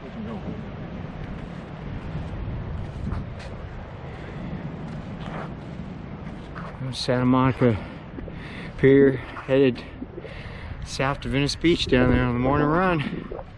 Santa Monica Pier, headed south to Venice Beach down there on the morning run.